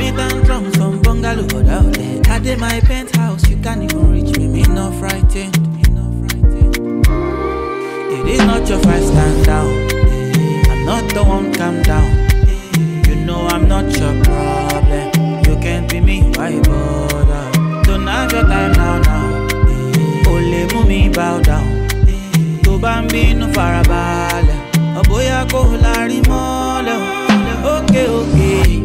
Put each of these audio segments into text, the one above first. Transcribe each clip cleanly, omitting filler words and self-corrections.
me tantrums from bungalow down there. I did my penthouse, you can't even reach me. Me not frightened. It is not your fight, stand down. I'm not the one, calm down. You know I'm not your problem. You can't be me, why bother? Don't have your time now. Ole mumi bow down. To bambino farabale. Oboya ko lari mole. Okay.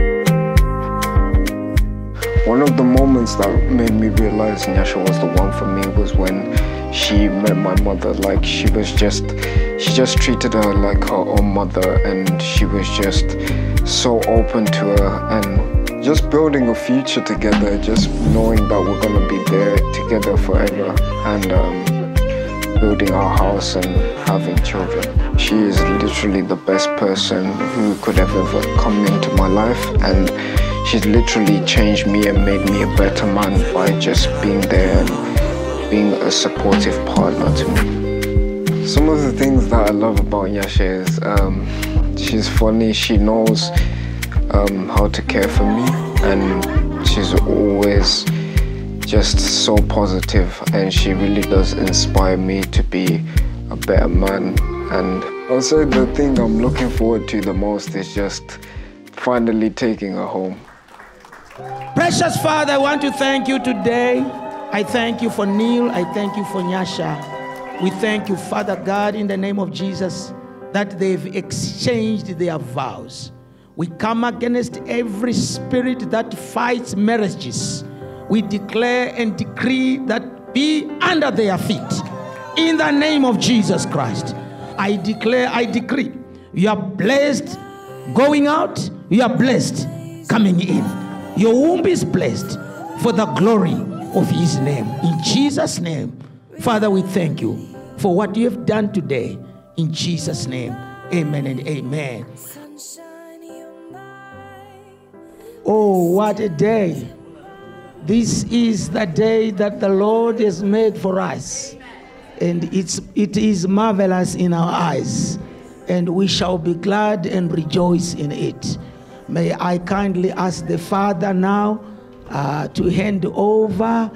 One of the moments that made me realize Nyasha was the one for me was when she met my mother. Like she just treated her like her own mother, and she was just so open to her, and just building a future together, just knowing that we're gonna be there together forever, and building our house and having children. She is literally the best person who could have ever come into my life, and she's literally changed me and made me a better man by just being there and being a supportive partner to me. Some of the things that I love about Nyasha is she's funny, she knows how to care for me, and she's always just so positive, and she really does inspire me to be a better man. And I'll say the thing I'm looking forward to the most is just finally taking her home. Precious Father, I want to thank you today. I thank you for Neil. I thank you for Nyasha. We thank you, Father God, in the name of Jesus, that they've exchanged their vows. We come against every spirit that fights marriages. We declare and decree that be under their feet. In the name of Jesus Christ, I declare, I decree, you are blessed going out, you are blessed coming in. Your womb is blessed for the glory of his name. In Jesus' name, Father, we thank you for what you have done today. In Jesus' name, amen and amen. Oh, what a day. This is the day that the Lord has made for us. And it is marvelous in our eyes. And we shall be glad and rejoice in it. May I kindly ask the Father now to hand over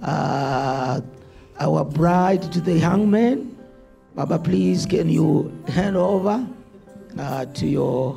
our bride to the young man. Baba, please, can you hand over to your...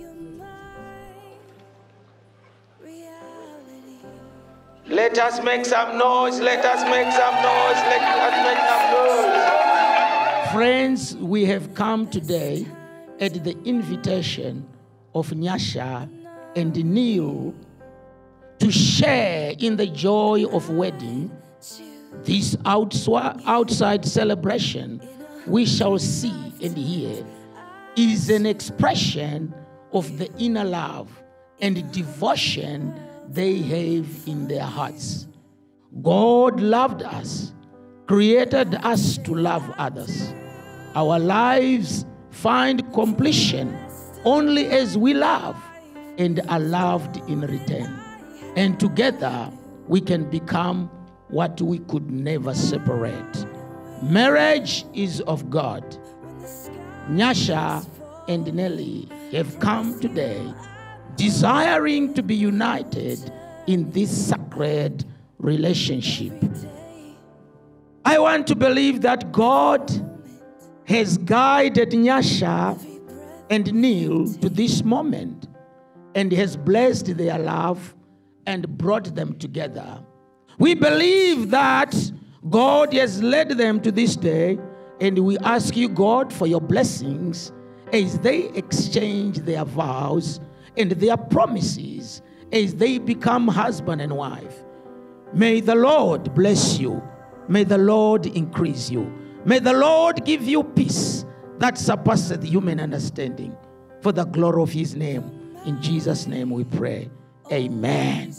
Let us make some noise. Let us make some noise. Let us make some noise. Friends, we have come today at the invitation of Nyasha and Neil to share in the joy of wedding. This outside celebration we shall see and hear is an expression of the inner love and devotion they have in their hearts. God loved us, created us to love others. Our lives find completion only as we love and are loved in return. And together we can become what we could never separate. Marriage is of God. Nyasha and Nelly have come today desiring to be united in this sacred relationship. I want to believe that God has guided Nyasha and Neil to this moment and has blessed their love and brought them together. We believe that God has led them to this day, and we ask you, God, for your blessings as they exchange their vows and their promises as they become husband and wife. May the Lord bless you. May the Lord increase you. May the Lord give you peace that surpasses human understanding. For the glory of his name. In Jesus' name we pray. Amen.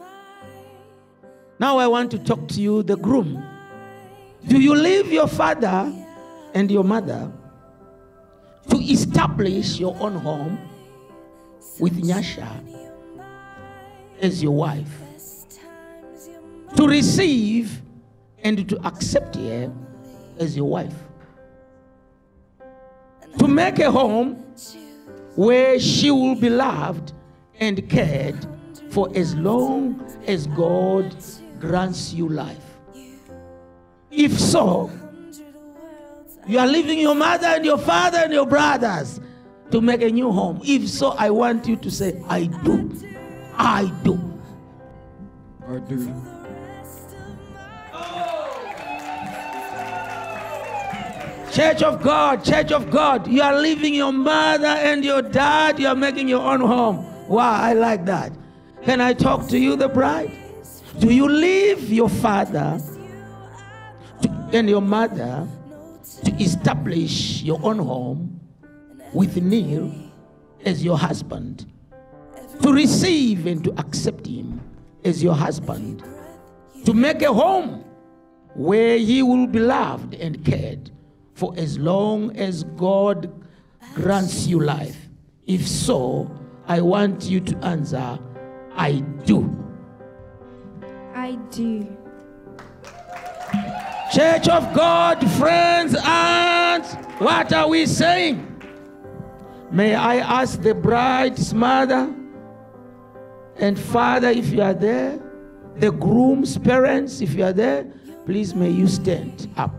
Now I want to talk to you, the groom. Do you leave your father and your mother to establish your own home with Nyasha as your wife? To receive and to accept her as your wife? To make a home where she will be loved and cared for as long as God grants you life. If so, you are leaving your mother and your father and your brothers to make a new home. If so, I want you to say, I do. I do. I do. Church of God, you are leaving your mother and your dad, you are making your own home. Wow, I like that. Can I talk to you, the bride? Do you leave your father and your mother to establish your own home with Neil as your husband, to receive and to accept him as your husband, to make a home where he will be loved and cared for as long as God grants you life? If so, I want you to answer, I do. I do. Church of God, friends, aunts, what are we saying? May I ask the bride's mother and father, if you are there, the groom's parents, if you are there, please may you stand up.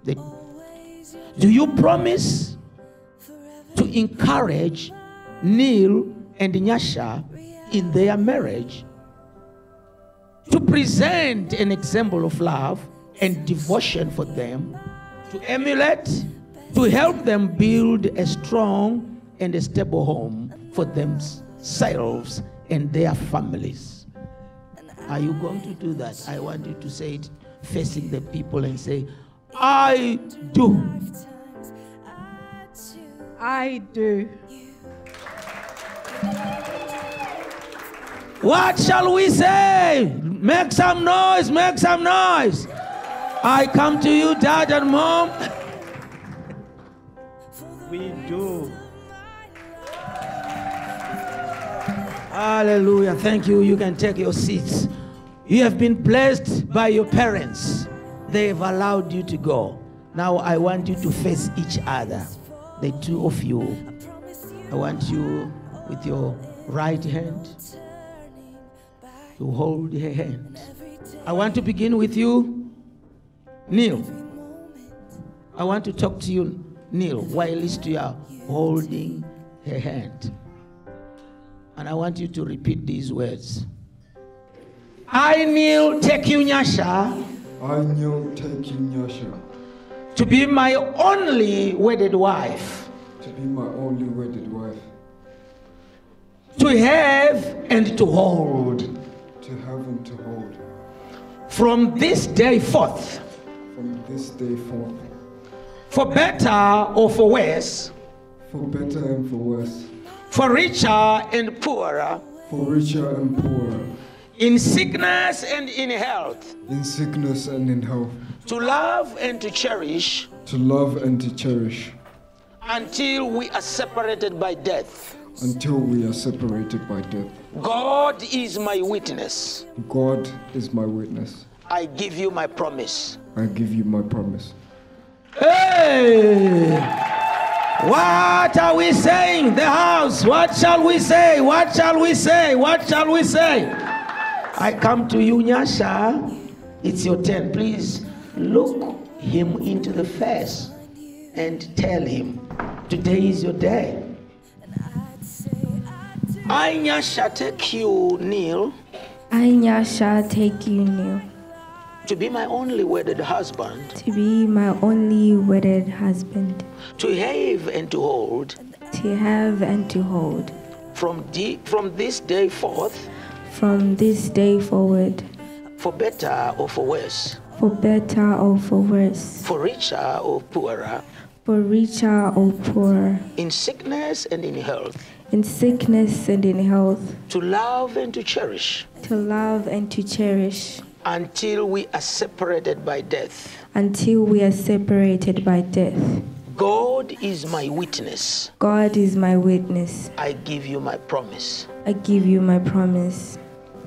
Do you promise to encourage Neil and Nyasha in their marriage, to present an example of love and devotion for them, to emulate, to help them build a strong and a stable home for themselves and their families? Are you going to do that? I want you to say it facing the people and say, I do. I do. What shall we say? Make some noise, make some noise. I come to you, Dad and Mom. We do. Hallelujah. Thank you. You can take your seats. You have been blessed by your parents. They have allowed you to go. Now I want you to face each other. The two of you. I want you with your right hand to hold her hand. I want to begin with you, Neil. I want to talk to you, Neil, while you are holding her hand. And I want you to repeat these words. I, Neil, take you, Nyasha. I, Neil, take you, Nyasha. To be my only wedded wife. To be my only wedded wife. To have and to hold. To have and to hold. From this day forth. From this day forth. For better or for worse. For better and for worse. For richer and poorer. For richer and poorer. In sickness and in health. In sickness and in health. To love and to cherish. To love and to cherish. Until we are separated by death. Until we are separated by death. God is my witness. God is my witness. I give you my promise. I give you my promise. Hey! What are we saying? The house. What shall we say? What shall we say? What shall we say? I come to you, Nyasha. It's your turn. Please look him into the face and tell him, today is your day. I, Nyasha, take you, Neil. I, Nyasha, take you, Neil. To be my only wedded husband. To be my only wedded husband. To have and to hold. To have and to hold. From this day forth. From this day forward. For better or for worse. For better or for worse. For richer or poorer. For richer or poorer. In sickness and in health. In sickness and in health. To love and to cherish. To love and to cherish. Until we are separated by death. Until we are separated by death. God is my witness. God is my witness. I give you my promise. I give you my promise.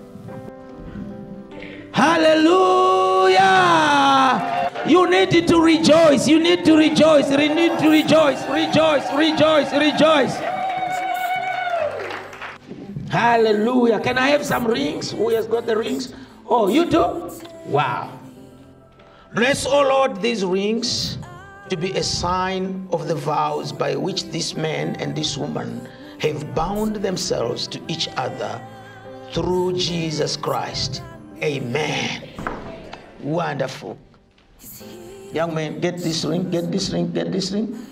Hallelujah! You need to rejoice. You need to rejoice. You need to rejoice. Rejoice, rejoice, rejoice. Hallelujah. Can I have some rings? Who has got the rings? Oh, you do? Wow. Bless, O Lord, these rings to be a sign of the vows by which this man and this woman have bound themselves to each other through Jesus Christ. Amen. Wonderful. Young man, get this ring, get this ring, get this ring.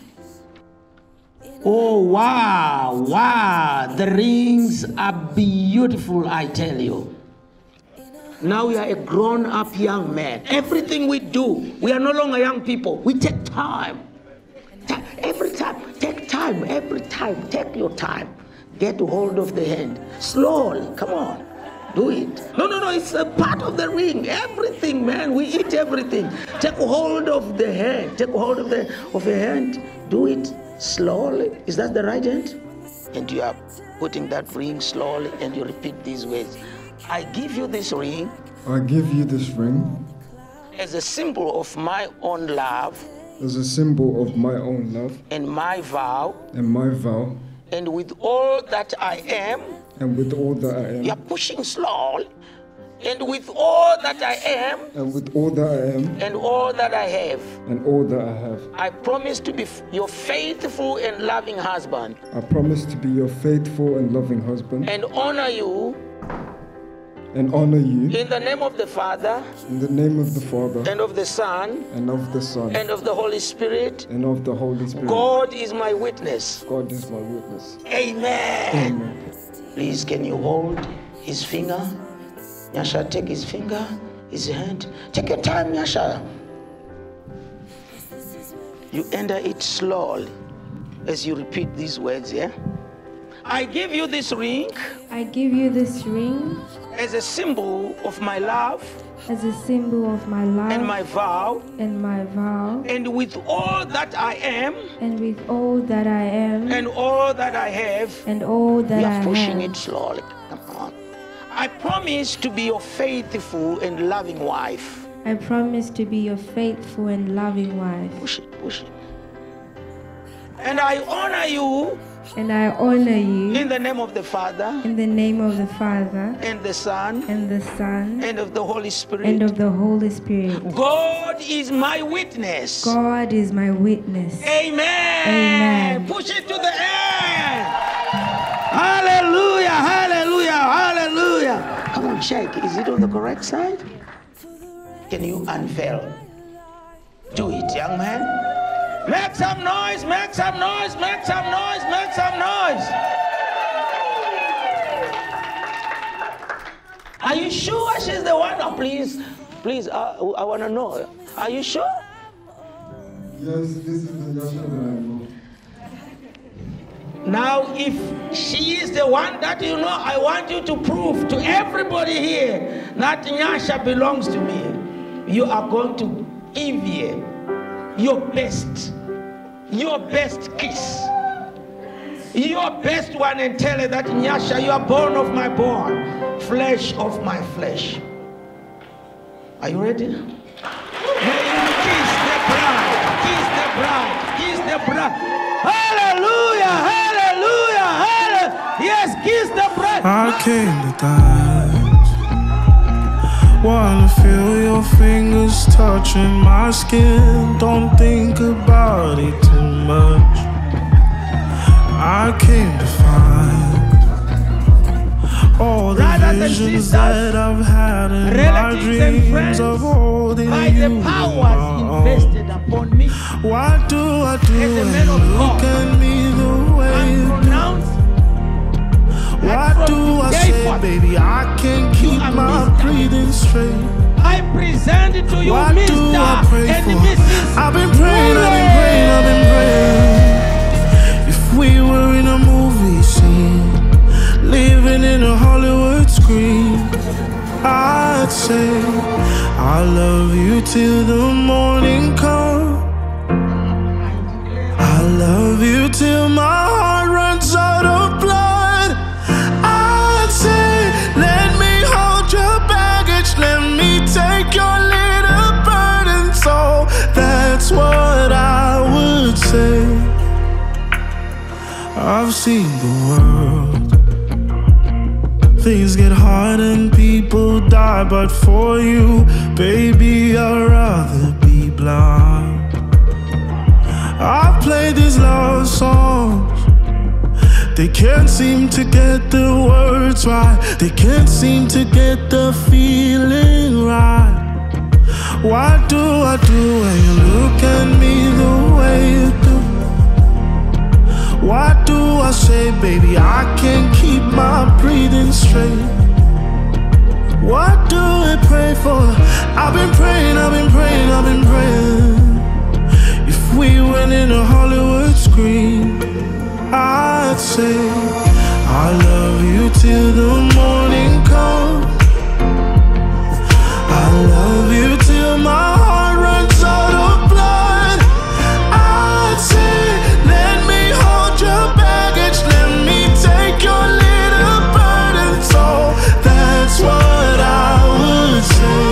Oh, wow, wow. The rings are beautiful, I tell you. Now we are a grown-up young man. Everything we do, we are no longer young people. We take time. Every time, take time. Every time, take your time. Get hold of the hand. Slowly, come on. Do it. No, it's a part of the ring. Everything, man. We eat everything. Take hold of the hand. Take hold of the hand. Do it slowly. Is that the right hand? And you are putting that ring slowly and you repeat these words. I give you this ring. I give you this ring. As a symbol of my own love. As a symbol of my own love. And my vow. And my vow. And with all that I am. And with all that I am. You are pushing slowly. And with all that I am. And with all that I am. And all that I have. And all that I have. I promise to be your faithful and loving husband. I promise to be your faithful and loving husband. And honor you. And honor you. In the name of the Father. In the name of the Father. And of the Son. And of the Son. And of the Holy Spirit. And of the Holy Spirit. God is my witness. God is my witness. Amen. Amen. Please, can you hold his finger? Nyasha, take his finger, his hand. Take your time, Nyasha. You enter it slowly as you repeat these words, yeah? I give you this ring. I give you this ring. As a symbol of my love. As a symbol of my love. And my vow. And my vow. And with all that I am. And with all that I am. And all that I have. And all that I have. You are pushing it slowly. Come on. I promise to be your faithful and loving wife. I promise to be your faithful and loving wife. Push it, push it. And I honor you. And I honor you. In the name of the Father. In the name of the Father. And the Son. And the Son. And of the Holy Spirit. And of the Holy Spirit. God is my witness. God is my witness. Amen. Amen. Push it to the end. Hallelujah, hallelujah, hallelujah. Come on, check. Is it on the correct side? Can you unveil? Do it, young man. Make some noise, make some noise, make some noise, make some noise. Are you sure she's the one? Oh, please, I want to know. Are you sure? Yes, this is the Nyasha that I know. Now, if she is the one that you know, I want you to prove to everybody here that Nyasha belongs to me. You are going to give her your best kiss, your best one, and tell her that Nyasha, you are bone of my bone, flesh of my flesh. Are you ready? May you kiss the bride, kiss the bride, kiss the bride. Hallelujah, hallelujah, hallelujah. Yes, kiss the bride. I came to dance. Wanna feel your fingers touching my skin. Don't think about it too much. I came to find all the visions that I've had in my dreams of holding by the powers invested upon me. What do I do when you look at me the way? What do I say, baby? I can't keep my breathing straight. I present it to you, what Mr. do I pray and for? Mrs. I've been praying, I've been praying. If we were in a movie scene, living in a Hollywood screen, I'd say I love you till the morning comes. I love you till my heart runs out of blood. I'd say, let me hold your baggage, let me take your little burden. So that's what I would say. I've seen the world, things get hard and people die, but for you, baby, I'd rather be blind. I've played these love songs, they can't seem to get the words right, they can't seem to get the feeling right. What do I do when you look at me the way you do? What do I say, baby? I can't keep my breathing straight. What do I pray for? I've been praying, I've been praying, I've been praying. If we went in a Hollywood screen, I'd say I love you till the morning comes. I love you till my heart runs out of blood. I'd say, let me hold your baggage, let me take your little burden. So that's what I would say.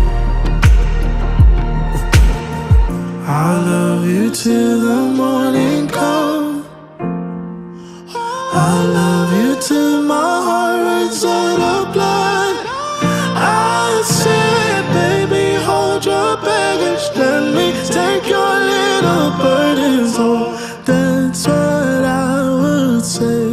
I love you till the morning comes. I love you till my heart runs out of blood. I said, baby, hold your baggage, let me take your little burdens. Oh, that's what I would say.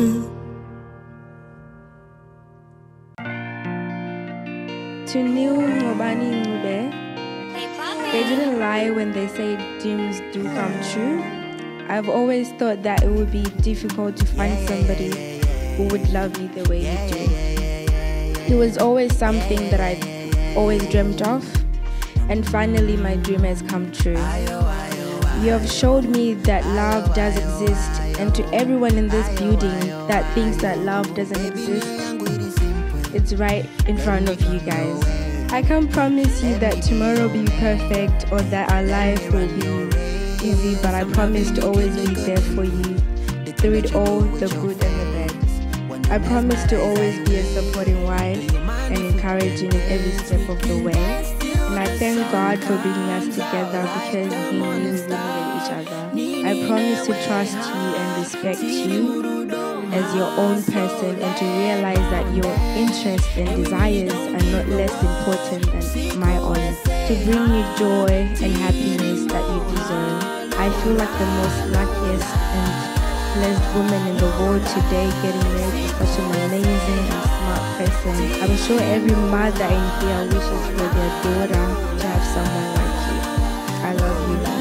To Neil Ngobani Ngube, they didn't lie when they say dreams do come true. I've always thought that it would be difficult to find somebody who would love you the way you do. It was always something that I'd always dreamt of, and finally my dream has come true. You have showed me that love does exist, and to everyone in this building that thinks that love doesn't exist, it's right in front of you guys. I can't promise you that tomorrow will be perfect or that our life will be easy, but I promise to always be there for you through it all, the good and the bad. I promise to always be a supporting wife and encouraging in every step of the way. And I thank God for bringing us together because He knew we needed each other. I promise to trust you and respect you as your own person, and to realize that your interests and desires are not less important than my own. To bring you joy and happiness that you deserve. I feel like the most luckiest and blessed woman in the world today, getting married to such an amazing and smart person. I'm sure every mother in here wishes for their daughter to have someone like you. I love you, love.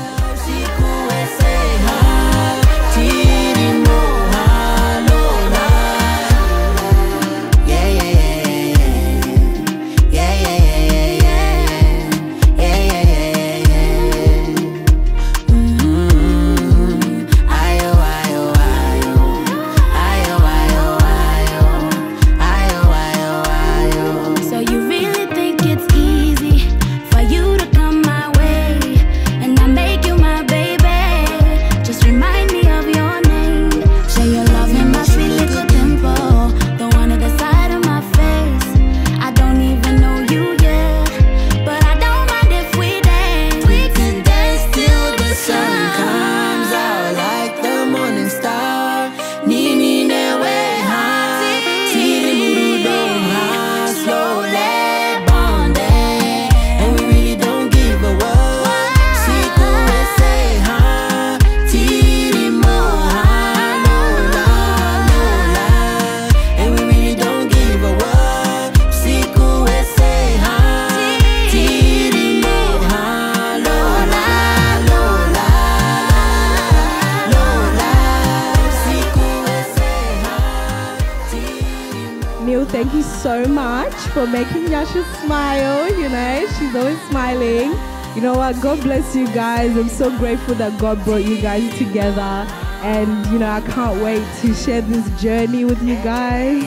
Thank you so much for making Yasha smile. You know, she's always smiling. You know what? God bless you guys. I'm so grateful that God brought you guys together. And, you know, I can't wait to share this journey with you guys.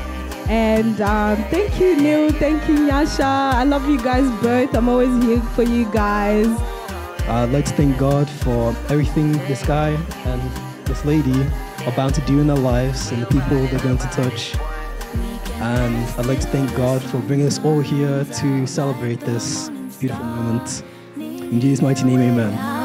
And thank you, Neil. Thank you, Yasha. I love you guys both. I'm always here for you guys. I'd like to thank God for everything this guy and this lady are bound to do in their lives and the people they're going to touch. And I'd like to thank God for bringing us all here to celebrate this beautiful moment. In Jesus' mighty name, amen.